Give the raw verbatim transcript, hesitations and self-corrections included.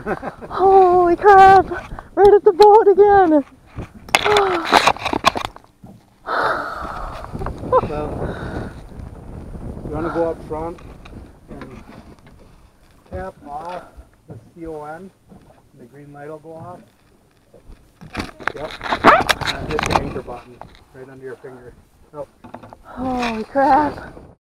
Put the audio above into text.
Holy crap! Right at the boat again! So, you want to go up front and tap off the C O N, and the green light will go off. Yep. And hit the anchor button right under your finger. Yep. Holy crap!